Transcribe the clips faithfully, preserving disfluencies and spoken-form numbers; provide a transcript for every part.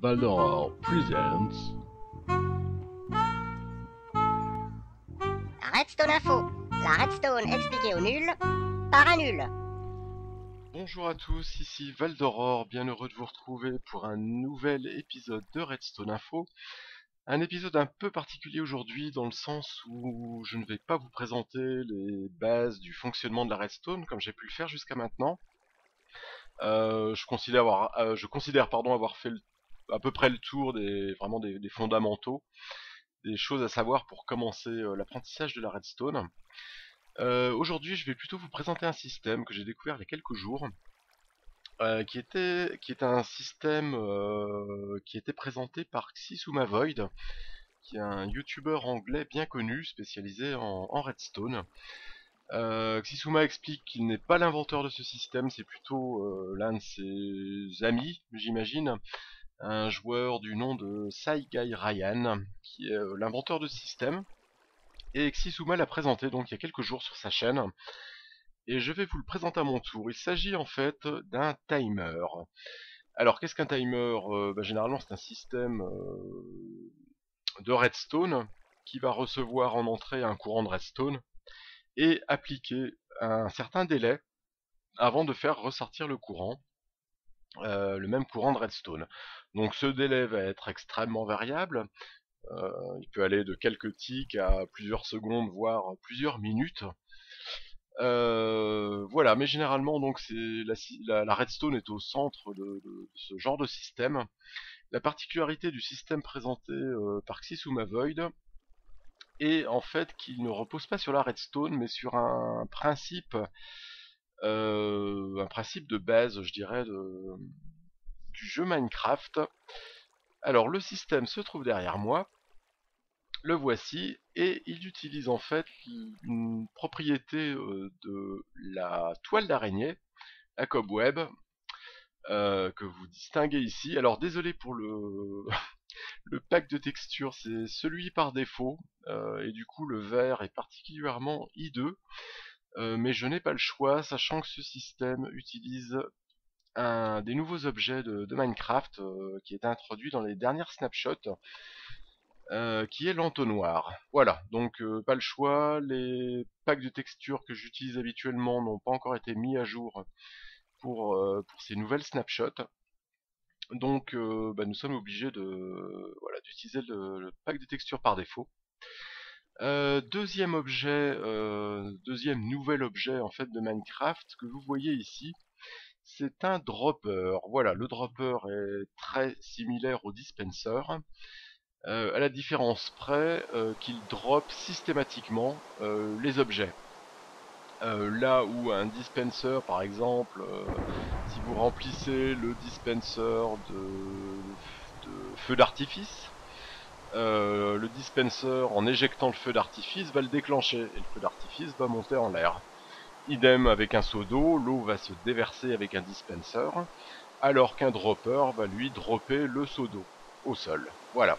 Baldor presents. Redstone Info, la redstone expliquée au nul par un nul. Bonjour à tous, ici Valdoror, bien heureux de vous retrouver pour un nouvel épisode de Redstone Info. Un épisode un peu particulier aujourd'hui dans le sens où je ne vais pas vous présenter les bases du fonctionnement de la redstone comme j'ai pu le faire jusqu'à maintenant. Euh, je considère avoir, euh, je considère pardon avoir fait le, à peu près le tour des vraiment des, des fondamentaux, des choses à savoir pour commencer euh, l'apprentissage de la redstone. Euh, aujourd'hui, je vais plutôt vous présenter un système que j'ai découvert il y a quelques jours. Euh, qui était qui est un système euh, qui était présenté par Xisuma Void, qui est un youtubeur anglais bien connu, spécialisé en, en redstone. Euh, Xisuma explique qu'il n'est pas l'inventeur de ce système, c'est plutôt euh, l'un de ses amis, j'imagine, un joueur du nom de Saigai Ryan, qui est euh, l'inventeur de ce système. Et Xisuma l'a présenté donc il y a quelques jours sur sa chaîne, et je vais vous le présenter à mon tour. Il s'agit en fait d'un timer. Alors, qu'est-ce qu'un timer? euh, bah, Généralement, c'est un système euh, de redstone qui va recevoir en entrée un courant de redstone et appliquer un certain délai avant de faire ressortir le courant, euh, le même courant de redstone. Donc, ce délai va être extrêmement variable. Euh, il peut aller de quelques ticks à plusieurs secondes, voire plusieurs minutes. Euh, voilà, mais généralement, donc, c'est la, la, la redstone est au centre de, de, de ce genre de système. La particularité du système présenté euh, par Xisuma Void est en fait qu'il ne repose pas sur la redstone, mais sur un principe, euh, un principe de base, je dirais, de, du jeu Minecraft. Alors le système se trouve derrière moi, le voici, et il utilise en fait une propriété euh, de la toile d'araignée, la cobweb, euh, que vous distinguez ici. Alors désolé pour le Le pack de texture, c'est celui par défaut, euh, et du coup le vert est particulièrement hideux, euh, mais je n'ai pas le choix, sachant que ce système utilise un des nouveaux objets de, de Minecraft euh, qui est introduit dans les dernières snapshots, euh, qui est l'entonnoir. Voilà, donc euh, pas le choix, les packs de texture que j'utilise habituellement n'ont pas encore été mis à jour pour, euh, pour ces nouvelles snapshots. Donc euh, bah, nous sommes obligés de voilà, d'utiliser le, le pack de texture par défaut. Euh, deuxième objet, euh, deuxième nouvel objet en fait de Minecraft que vous voyez ici, c'est un dropper. Voilà, le dropper est très similaire au dispenser, euh, à la différence près euh, qu'il drop systématiquement euh, les objets. Euh, là où un dispenser, par exemple, euh, si vous remplissez le dispenser de, de feu d'artifice, euh, le dispenser, en éjectant le feu d'artifice, va le déclencher, et le feu d'artifice va monter en l'air. Idem avec un seau d'eau, l'eau va se déverser avec un dispenser, alors qu'un dropper va lui dropper le seau d'eau au sol. Voilà.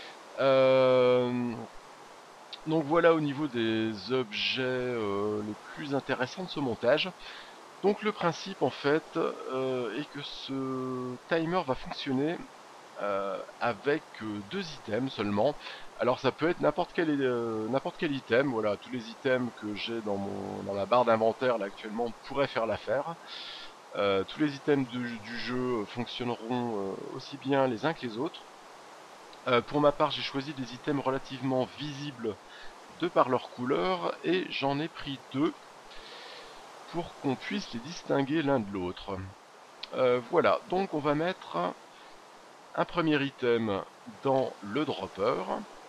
Euh... Donc voilà au niveau des objets euh, les plus intéressants de ce montage. Donc le principe en fait euh, est que ce timer va fonctionner euh, avec euh, deux items seulement. Alors ça peut être n'importe quel, euh, n'importe quel item, voilà, tous les items que j'ai dans, mon, dans ma barre d'inventaire là actuellement pourraient faire l'affaire. Euh, tous les items du, du jeu fonctionneront euh, aussi bien les uns que les autres. Euh, pour ma part j'ai choisi des items relativement visibles de par leur couleur et j'en ai pris deux pour qu'on puisse les distinguer l'un de l'autre. Euh, voilà, donc on va mettre un premier item dans le dropper.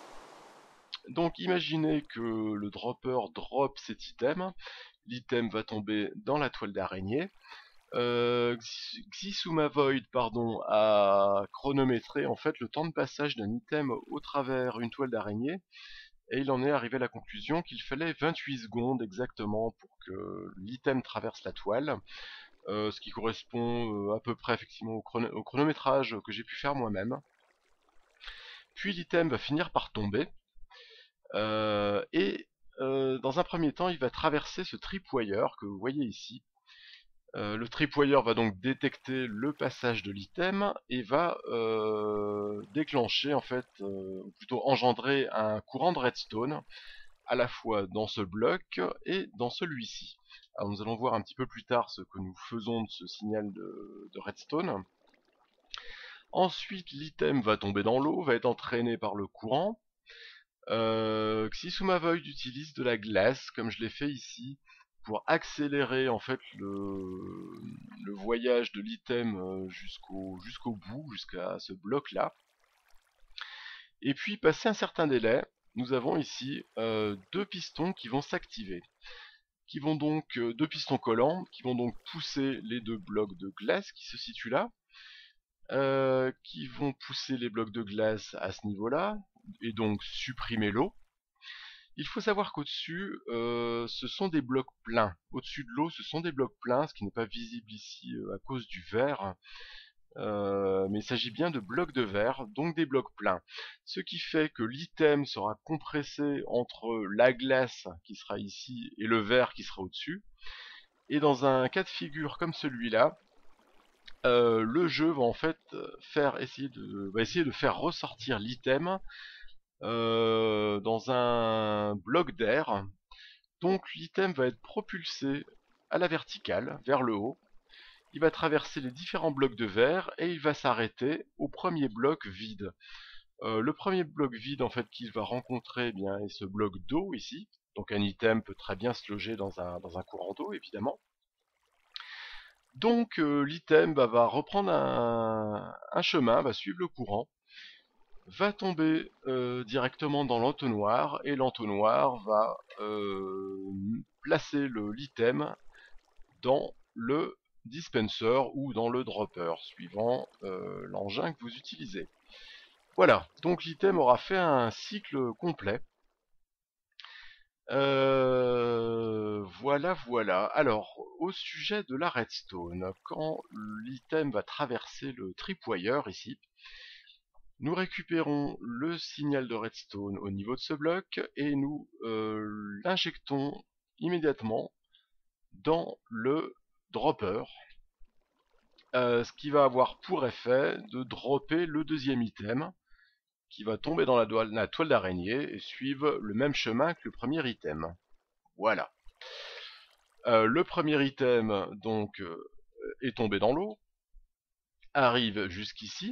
Donc imaginez que le dropper drop cet item, l'item va tomber dans la toile d'araignée. Euh, Xisuma Void pardon, a chronométré en fait le temps de passage d'un item au travers une toile d'araignée, et il en est arrivé à la conclusion qu'il fallait vingt-huit secondes exactement pour que l'item traverse la toile, euh, ce qui correspond euh, à peu près effectivement au, chrono au chronométrage que j'ai pu faire moi-même. Puis l'item va finir par tomber, euh, et euh, dans un premier temps il va traverser ce tripwire que vous voyez ici, Euh, le tripwire va donc détecter le passage de l'item et va euh, déclencher en fait, euh, ou plutôt engendrer un courant de redstone à la fois dans ce bloc et dans celui-ci. Alors nous allons voir un petit peu plus tard ce que nous faisons de ce signal de, de redstone. Ensuite l'item va tomber dans l'eau, va être entraîné par le courant. Euh, Xisumavoid utilise de la glace, comme je l'ai fait ici, pour accélérer en fait le, le voyage de l'item jusqu'au jusqu'au bout, jusqu'à ce bloc là. Et puis passé un certain délai, nous avons ici euh, deux pistons qui vont s'activer, qui vont donc euh, deux pistons collants, qui vont donc pousser les deux blocs de glace qui se situent là, euh, qui vont pousser les blocs de glace à ce niveau-là, et donc supprimer l'eau. Il faut savoir qu'au-dessus, euh, ce sont des blocs pleins. Au-dessus de l'eau, ce sont des blocs pleins, ce qui n'est pas visible ici euh, à cause du verre. Euh, mais il s'agit bien de blocs de verre, donc des blocs pleins. Ce qui fait que l'item sera compressé entre la glace qui sera ici et le verre qui sera au-dessus. Et dans un cas de figure comme celui-là, euh, le jeu va en fait faire essayer de, va essayer de faire ressortir l'item euh, dans un bloc d'air. Donc l'item va être propulsé à la verticale, vers le haut. Il va traverser les différents blocs de verre et il va s'arrêter au premier bloc vide. Euh, le premier bloc vide en fait qu'il va rencontrer eh bien, est ce bloc d'eau ici. Donc un item peut très bien se loger dans un, dans un courant d'eau évidemment. Donc euh, l'item bah, va reprendre un, un chemin, va suivre le courant, va tomber euh, directement dans l'entonnoir et l'entonnoir va euh, placer l'item dans le dispenser ou dans le dropper, suivant euh, l'engin que vous utilisez. Voilà, donc l'item aura fait un cycle complet. Euh, voilà, voilà. Alors, au sujet de la redstone, quand l'item va traverser le tripwire ici, nous récupérons le signal de redstone au niveau de ce bloc et nous euh, l'injectons immédiatement dans le dropper, euh, ce qui va avoir pour effet de dropper le deuxième item qui va tomber dans la, la toile d'araignée et suivre le même chemin que le premier item. Voilà. Euh, le premier item donc euh, est tombé dans l'eau, arrive jusqu'ici.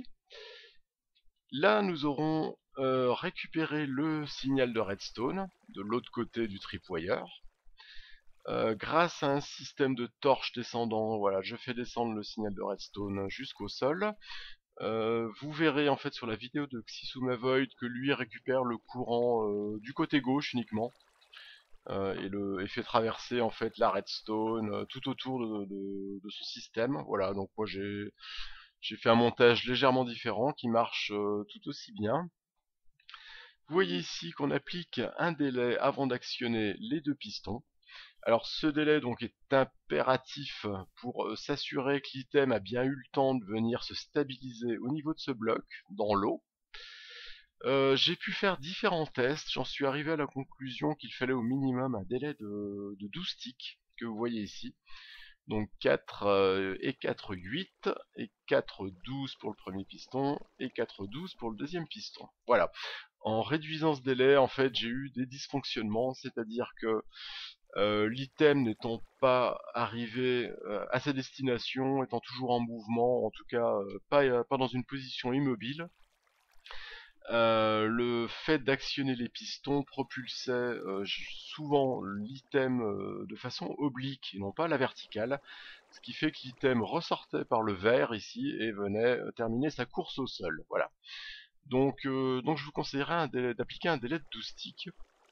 Là, nous aurons euh, récupéré le signal de redstone de l'autre côté du tripwire. Euh, grâce à un système de torches descendant, voilà, je fais descendre le signal de redstone jusqu'au sol. Euh, vous verrez en fait sur la vidéo de Xisumavoid que lui récupère le courant euh, du côté gauche uniquement. Euh, et, le, et fait traverser en fait la redstone euh, tout autour de, de, de son système. Voilà, donc moi j'ai j'ai fait un montage légèrement différent qui marche euh, tout aussi bien. Vous voyez ici qu'on applique un délai avant d'actionner les deux pistons. Alors ce délai donc est impératif pour euh, s'assurer que l'item a bien eu le temps de venir se stabiliser au niveau de ce bloc, dans l'eau. Euh, j'ai pu faire différents tests, j'en suis arrivé à la conclusion qu'il fallait au minimum un délai de, de douze ticks, que vous voyez ici. Donc quatre euh, et quatre, huit, et quatre, douze pour le premier piston, et quatre, douze pour le deuxième piston. Voilà. En réduisant ce délai, en fait, j'ai eu des dysfonctionnements, c'est-à-dire que euh, l'item n'étant pas arrivé euh, à sa destination, étant toujours en mouvement, en tout cas euh, pas, euh, pas dans une position immobile, Euh, le fait d'actionner les pistons propulsait euh, souvent l'item euh, de façon oblique et non pas à la verticale, ce qui fait que l'item ressortait par le vert ici et venait euh, terminer sa course au sol. Voilà. Donc, euh, donc je vous conseillerais d'appliquer un délai de douze ticks.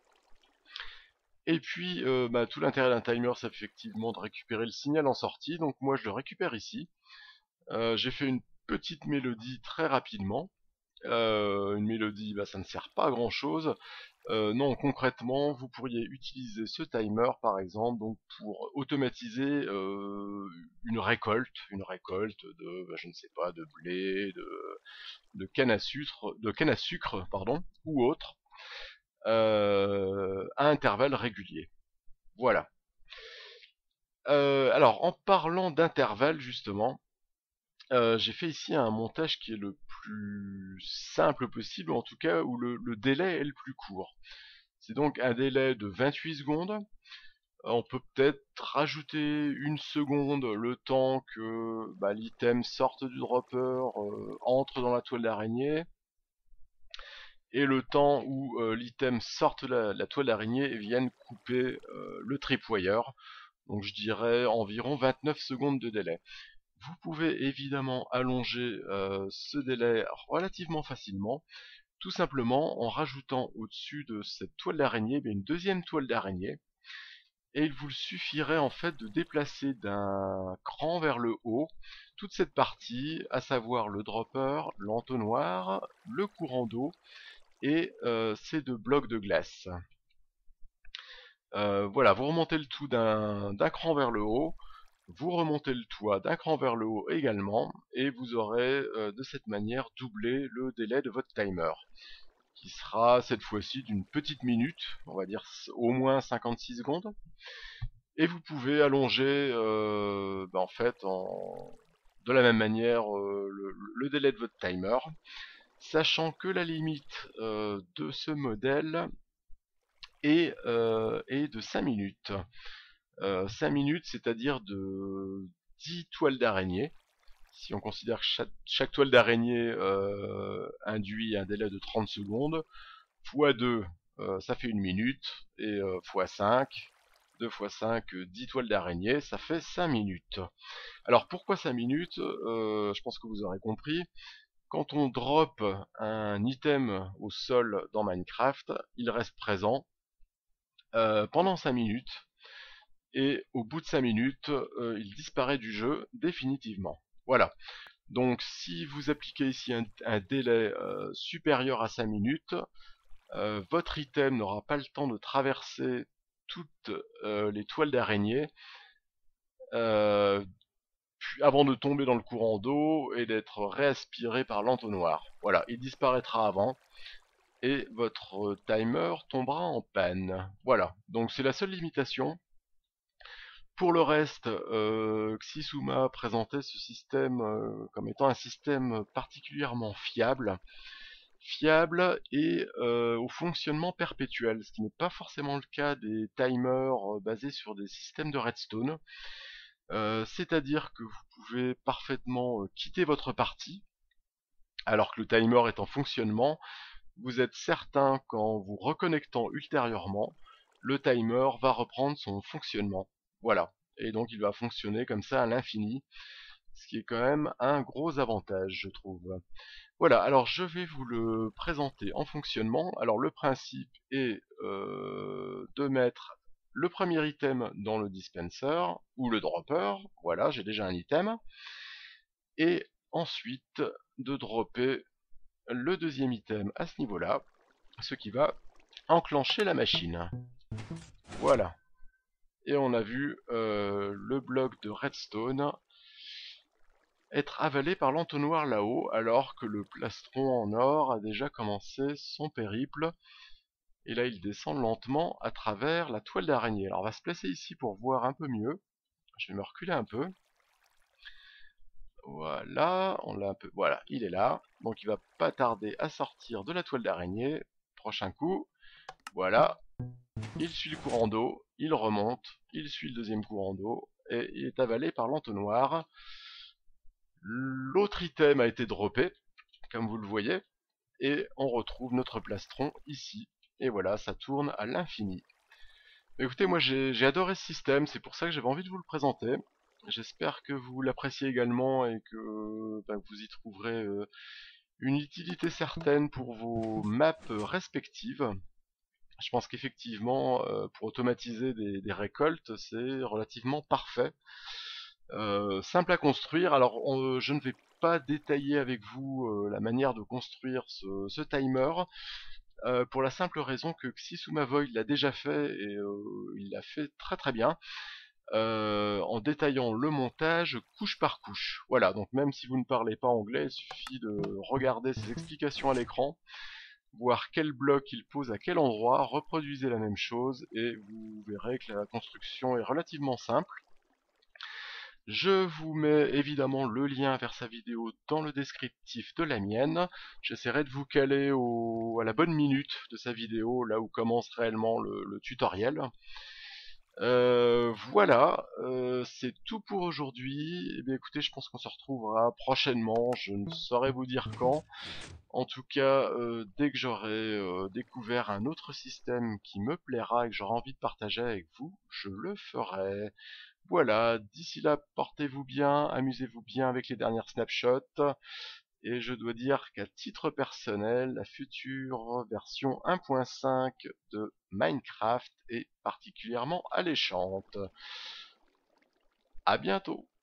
Et puis euh, bah, tout l'intérêt d'un timer c'est effectivement de récupérer le signal en sortie, donc moi je le récupère ici. Euh, J'ai fait une petite mélodie très rapidement. Euh, une mélodie, bah, ça ne sert pas à grand chose. Euh, non, concrètement, vous pourriez utiliser ce timer par exemple donc pour automatiser euh, une récolte, une récolte de, bah, je ne sais pas, de blé, de, de canne à sucre, de canne à sucre, pardon, ou autre, euh, à intervalles réguliers. Voilà. Euh, alors, en parlant d'intervalle, justement, euh, j'ai fait ici un montage qui est le plus simple possible, en tout cas où le, le délai est le plus court. C'est donc un délai de vingt-huit secondes. On peut peut-être rajouter une seconde le temps que bah, l'item sorte du dropper, euh, entre dans la toile d'araignée, et le temps où euh, l'item sorte de la, la toile d'araignée et vienne couper euh, le tripwire. Donc je dirais environ vingt-neuf secondes de délai. Vous pouvez évidemment allonger euh, ce délai relativement facilement, tout simplement en rajoutant au-dessus de cette toile d'araignée une deuxième toile d'araignée. Et il vous suffirait en fait de déplacer d'un cran vers le haut toute cette partie, à savoir le dropper, l'entonnoir, le courant d'eau et euh, ces deux blocs de glace. Euh, voilà, vous remontez le tout d'un cran vers le haut, vous remontez le toit d'un cran vers le haut également, et vous aurez euh, de cette manière doublé le délai de votre timer, qui sera cette fois-ci d'une petite minute, on va dire au moins cinquante-six secondes. Et vous pouvez allonger euh, bah en fait en, de la même manière euh, le, le délai de votre timer, sachant que la limite euh, de ce modèle est, euh, est de cinq minutes. Euh, cinq minutes, c'est-à-dire de dix toiles d'araignée. Si on considère que chaque, chaque toile d'araignée euh, induit un délai de trente secondes, fois deux, euh, ça fait une minute, et euh, fois cinq, deux fois cinq, dix toiles d'araignée, ça fait cinq minutes. Alors pourquoi cinq minutes euh, Je pense que vous aurez compris. Quand on drop un item au sol dans Minecraft, il reste présent euh, pendant cinq minutes, et au bout de cinq minutes, euh, il disparaît du jeu définitivement. Voilà. Donc si vous appliquez ici un, un délai euh, supérieur à cinq minutes, euh, votre item n'aura pas le temps de traverser toutes euh, les toiles d'araignée euh, avant de tomber dans le courant d'eau et d'être réaspiré par l'entonnoir. Voilà, il disparaîtra avant et votre timer tombera en panne. Voilà, donc c'est la seule limitation. Pour le reste, euh, Xisuma présentait ce système euh, comme étant un système particulièrement fiable, fiable et euh, au fonctionnement perpétuel, ce qui n'est pas forcément le cas des timers euh, basés sur des systèmes de redstone. Euh, C'est-à-dire que vous pouvez parfaitement euh, quitter votre partie, alors que le timer est en fonctionnement. Vous êtes certain qu'en vous reconnectant ultérieurement, le timer va reprendre son fonctionnement. Voilà. Et donc il va fonctionner comme ça à l'infini, ce qui est quand même un gros avantage, je trouve. Voilà, alors je vais vous le présenter en fonctionnement. Alors le principe est euh, de mettre le premier item dans le dispenser, ou le dropper, voilà, j'ai déjà un item, et ensuite de dropper le deuxième item à ce niveau-là, ce qui va enclencher la machine. Voilà. Et on a vu euh, le bloc de redstone être avalé par l'entonnoir là-haut, alors que le plastron en or a déjà commencé son périple. Et là, il descend lentement à travers la toile d'araignée. Alors, on va se placer ici pour voir un peu mieux. Je vais me reculer un peu. Voilà, on l'a un peu. Voilà, il est là. Donc, il va pas tarder à sortir de la toile d'araignée. Prochain coup. Voilà. Il suit le courant d'eau. Il remonte. Il suit le deuxième courant d'eau. Et il est avalé par l'entonnoir. L'autre item a été droppé, comme vous le voyez. Et on retrouve notre plastron ici. Et voilà, ça tourne à l'infini. Écoutez, moi j'ai adoré ce système, c'est pour ça que j'avais envie de vous le présenter. J'espère que vous l'appréciez également et que ben, vous y trouverez euh, une utilité certaine pour vos maps respectives. Je pense qu'effectivement, euh, pour automatiser des, des récoltes, c'est relativement parfait. Euh, simple à construire, alors on, je ne vais pas détailler avec vous euh, la manière de construire ce, ce timer, euh, pour la simple raison que Xisuma Void l'a déjà fait et euh, il l'a fait très très bien, euh, en détaillant le montage couche par couche. Voilà, donc même si vous ne parlez pas anglais, il suffit de regarder ses explications à l'écran, voir quel bloc il pose à quel endroit, reproduisez la même chose et vous verrez que la construction est relativement simple. Je vous mets évidemment le lien vers sa vidéo dans le descriptif de la mienne. J'essaierai de vous caler au, à la bonne minute de sa vidéo, là où commence réellement le, le tutoriel. Euh, voilà, euh, c'est tout pour aujourd'hui. Eh bien écoutez, je pense qu'on se retrouvera prochainement, je ne saurais vous dire quand. En tout cas, euh, dès que j'aurai euh, découvert un autre système qui me plaira et que j'aurai envie de partager avec vous, je le ferai. Voilà, d'ici là, portez-vous bien, amusez-vous bien avec les dernières snapshots. Et je dois dire qu'à titre personnel, la future version un point cinq de Minecraft est particulièrement alléchante. À bientôt!